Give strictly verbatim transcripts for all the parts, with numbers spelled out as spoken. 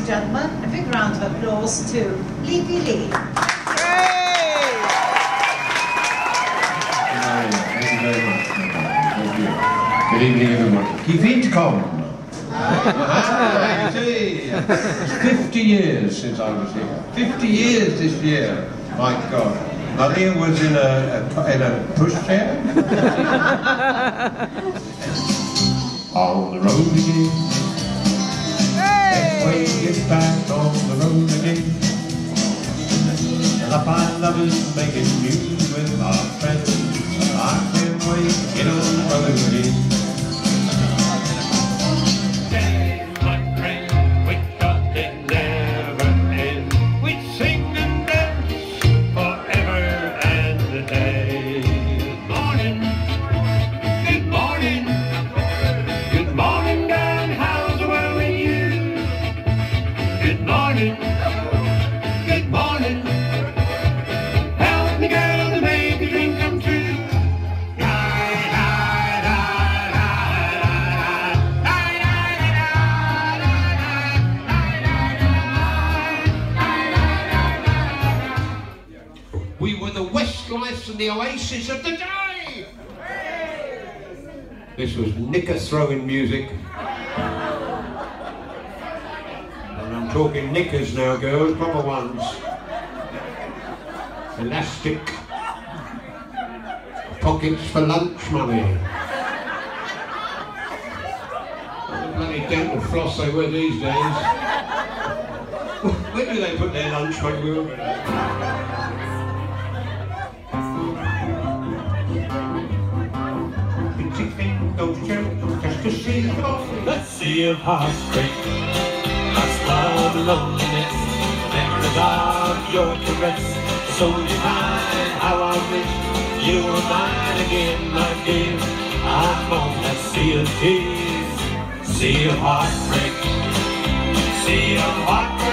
and gentlemen, a big round of applause to Leapy Lee. Thank you very much. Thank you. Good evening, everyone. Keep it calm. Ah, you see, it's fifty years since I was here. fifty years this year. My God. Maria was in a, a, in a pushchair. On the road again. Hey! When we get back on the road again. And I find lovers making news with my friends. I can't wait to get on the road again. And the oasis of the day! This was knicker throwing music. And I'm talking knickers now, girls, proper ones. Elastic. Pockets for lunch money. Bloody dental floss they were these days. Where do they put their lunch money? Just to see the sea of heartbreak, lost love, loneliness, memories of your caress, so divine. How I wish you were mine again, my dear. I'm on that sea of tears, sea of heartbreak, sea of heartbreak.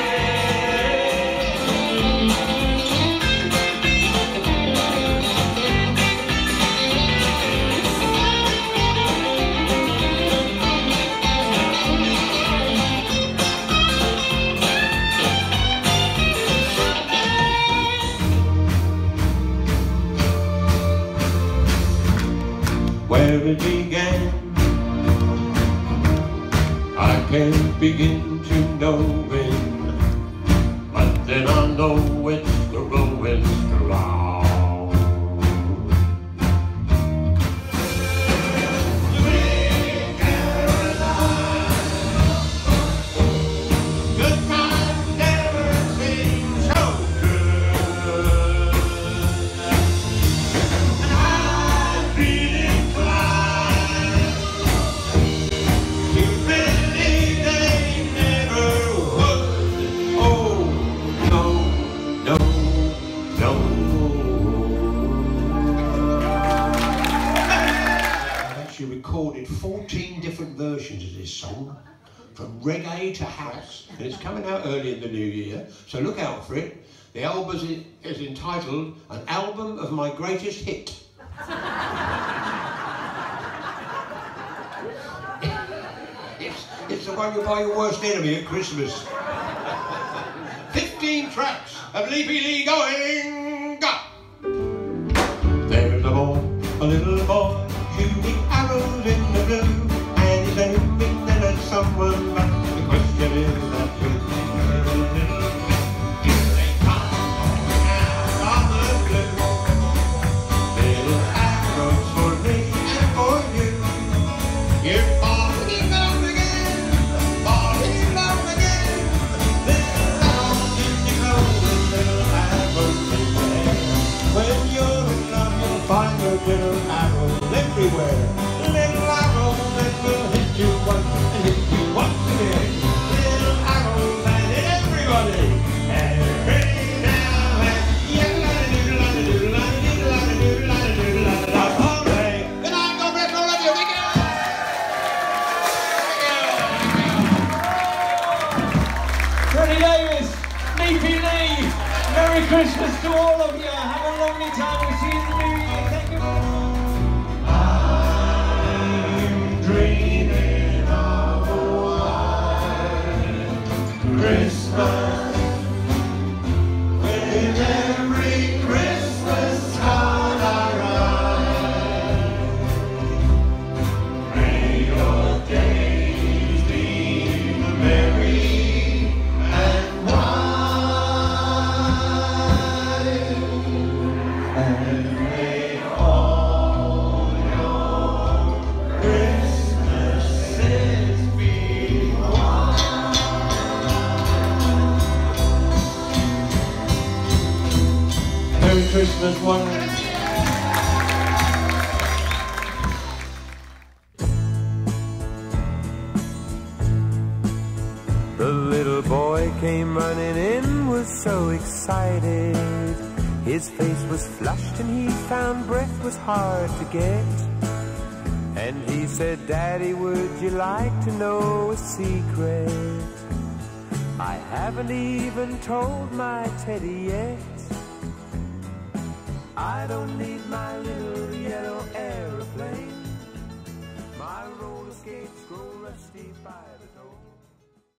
Where it began, I can't begin to know it, but then I know it's growing strong. Sweet Caroline, good times never seem so good, and I feel fourteen different versions of this song, from reggae to house, and it's coming out early in the new year, so look out for it. The album is, is entitled An Album of My Greatest Hit. it's, it's the one you buy your worst enemy at Christmas. fifteen tracks of Leapy Lee going, go! There's a boy, a little boy, shooting arrows in the blue, and he's aiming then at someone, but the question is that who? Here they come out of the blue, little arrows for me and for you. You're falling in love again, falling in love again. Little arrows in your clothes, little arrows in your hair. When you're in love, you'll find those little arrows everywhere. Little arrows that will hit you once and hit you once again. Little arrows that hit everybody. Every now and yeah, la da do la da do la da do la da do la da do la da da. All right. Good night, God bless all of you. Thank you. Freddie Davis, Leapy Lee, Merry Christmas to all of you. Have a lovely time. We'll see you in the new year. Thank you. I'm dreaming of a white Christmas, with every Christmas card I write. May your days be merry and wide, and may all your Christmases be white. Merry Christmas, one. The little boy came running in, was so excited. His face was flushed and he found breath was hard to get. And he said, "Daddy, would you like to know a secret? I haven't even told my teddy yet. I don't need my little yellow aeroplane. My roller skates grow rusty by the door."